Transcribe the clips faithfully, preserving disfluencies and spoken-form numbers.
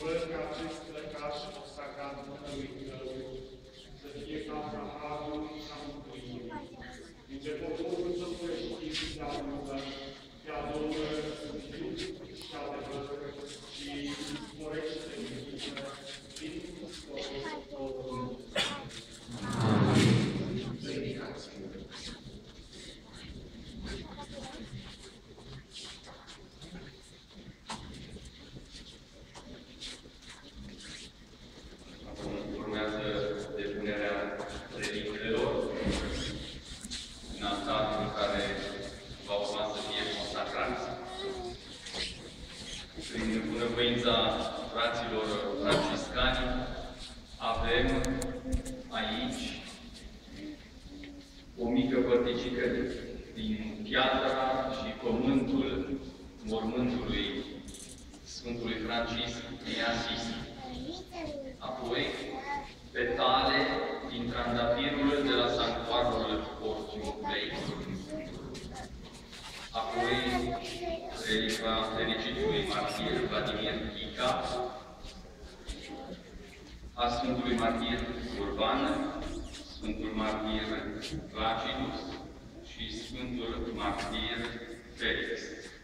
Fă ca acest lăcaș consacrat numele Tău să fie casa Harului și a Mântuirii, unde poporul Tău creștin te adună, te adoră în iub și adevăr și sporește iubirea prin Hristos Domnul. Urmează depunerea relicelor în altarul în care va urma să fie consacrați. Prin bunăvoința fraților franciscani, avem aici o mică părticică din piatra și pământul mormântului Sfântului Francisc din Asis. Apoi, petale din trandafirul de la sanctuarul Porțiunului. Apoi, relica fericitului martir Vladimir Chica, a Sfântului Martir Urban, Sfântul Martir Placidus și Sfântul Martir Felix.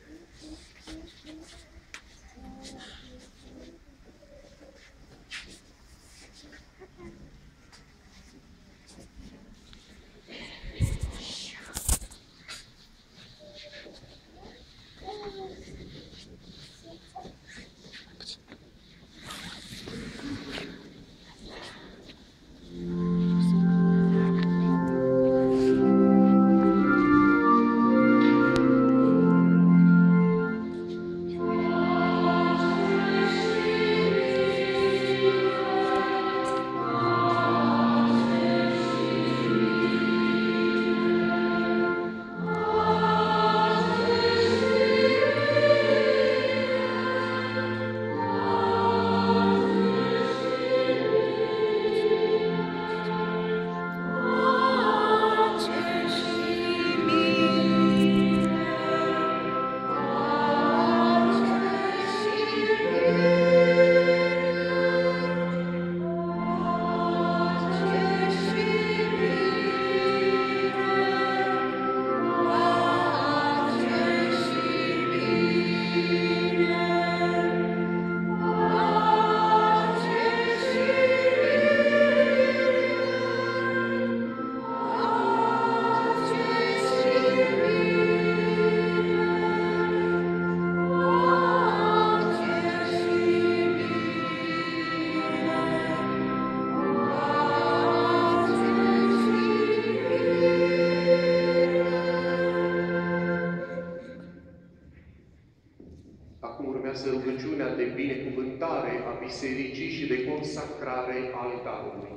Rugăciunea de binecuvântare a bisericii și de consacrare a altarului.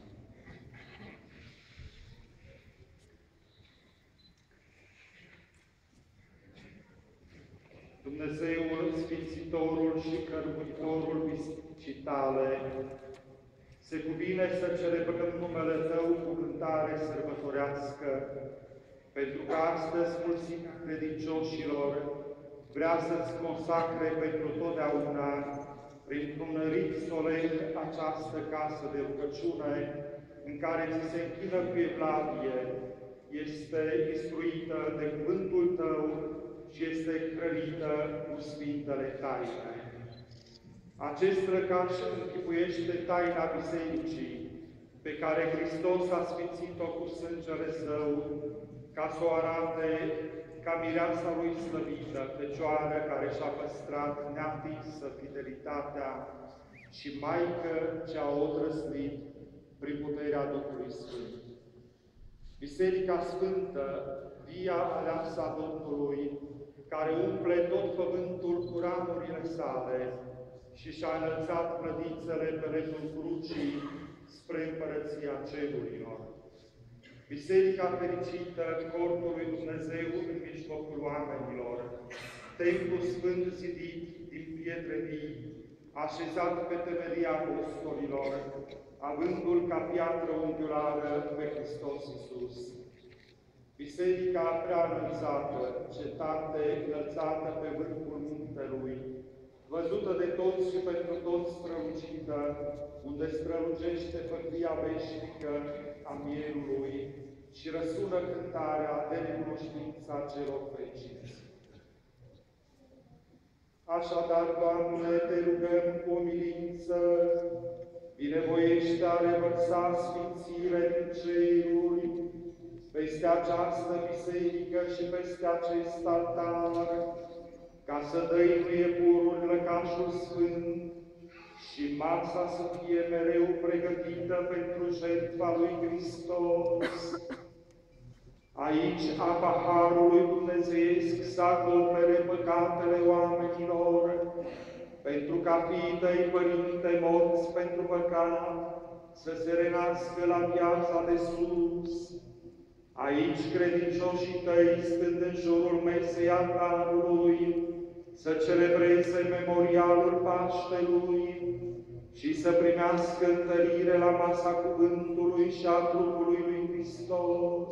Dumnezeul, Sfințitorul și Cărmuitorul bisericii Tale, se cuvine să celebrăm numele Tău cu cântare sărbătorească, pentru că astăzi mulțimea credincioșilor vrea să-ți consacre pentru totdeauna, printr-un rit solemn, această casă de rugăciune, în care ți se închină cu evlavie, este instruită de cuvântul Tău și este hrănită cu Sfintele Taine. Acest lăcaș închipuiește taina Bisericii, pe care Hristos a sfințit-o cu sângele Său, ca să o arate ca mireasa Lui slăvită, Fecioară care și-a păstrat neatinsă fidelitatea și Maică ce a odrăslit prin puterea Duhului Sfânt. Biserica Sfântă, via aleasă a Domnului, care umple tot pământul cu ramurile sale și și-a înălțat clădițele pe letul crucii spre Împărăția Cerurilor. Biserica fericită, cortul lui Dumnezeu în mijlocul oamenilor, templu sfânt zidit din pietre vii, așezat pe temelia apostolilor, avându-l ca piatră unghiulară pe Hristos Iisus. Biserica prea înălțată, cetate înălțată pe vârful muntelui, văzută de toți și pentru toți strălucită, unde strălucește făclia veșnică a Mierului și răsună cântarea de recunoștința celor fericiți. Așadar, Doamne, te rugăm cu umilință, binevoiește a revărsa sfințire din ceruri peste această biserică și peste acest altar, ca să dăinuie purul lăcașul sfânt și masa să fie mereu pregătită pentru jertfa lui Hristos. Aici apa Harului Dumnezeiesc să acopere păcatele oamenilor, pentru ca fiii tăi, Părinte, morți pentru păcat, să se renască la viața de sus. Aici credincioșii tăi, stând în jurul mesei altarului, să celebreze memorialul Paștelui și să primească întărire la masa cuvântului și a trupului lui Hristos.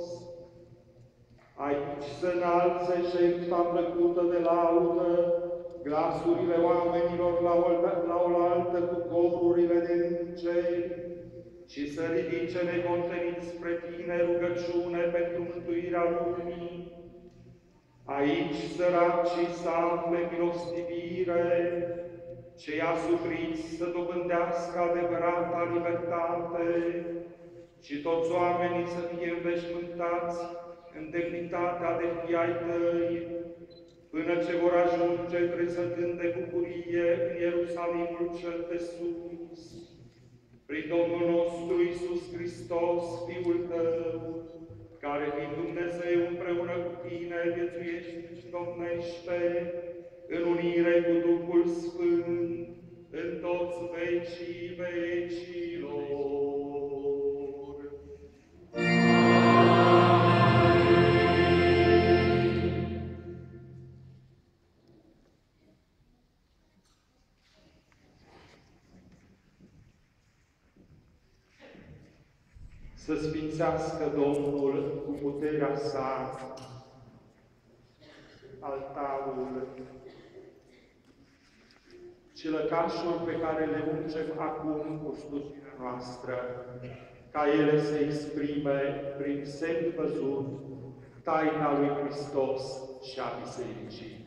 Aici să înalțe jertfa plăcută de laudă, glasurile oamenilor la oaltă cu corurile de îngeri, și să ridice necontenit spre Tine rugăciune pentru mântuirea lumii. Aici săracii să afle milostivire, cei asupriți să dobândească adevărata libertate și toți oamenii să fie înveșmântați în demnitatea de fii ai Tăi, până ce vor ajunge trezătând de bucurie în Ierusalimul cel de sus. Prin Domnul nostru Iisus Hristos, Fiul Tău, care fiind Dumnezeu împreună cu Tine, viețuiește și domnește în unire cu Duhul Sfânt, în toți vecii vecilor. Să sfințească Domnul cu puterea sa altarul și lăcașul pe care le ungem acum cu slujirea noastră, ca ele să exprime prin semn văzut taina lui Hristos și a Bisericii.